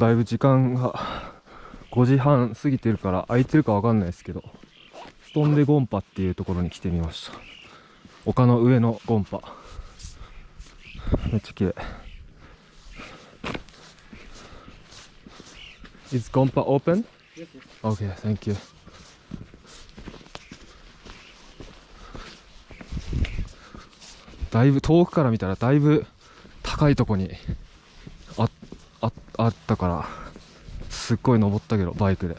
だいぶ時間が5時半過ぎてるから空いてるかわかんないですけど、ストンデゴンパっていうところに来てみました。丘の上のゴンパ、めっちゃ綺麗。Is Gompa open? Yes, yes. Okay, thank you. だいぶ遠くから見たらだいぶ高いとこにあったから、すっごい登ったけどバイクで。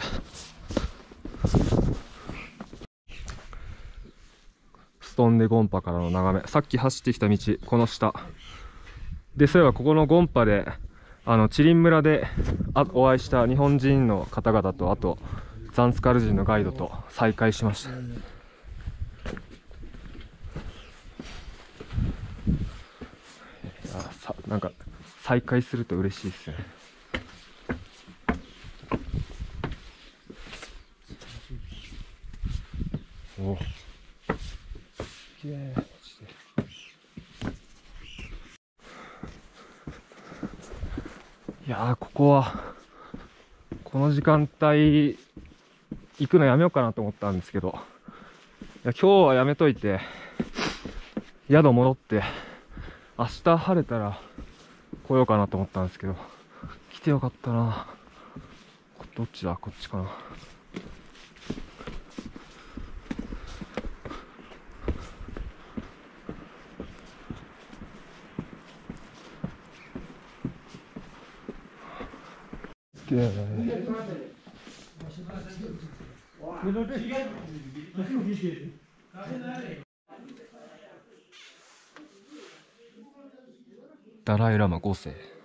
ストンデゴンパからの眺め、さっき走ってきた道この下で、そういえばここのゴンパでチリン村でお会いした日本人の方々と、あとザンスカル人のガイドと再会しました。なんか再会すると嬉しいですね。お、きれい。いやー、ここはこの時間帯行くのやめようかなと思ったんですけど、いや、今日はやめといて宿戻って明日晴れたら来ようかなと思ったんですけど、来てよかったな。どっちだ、こっちかな。綺麗だね。ダライラマ5世。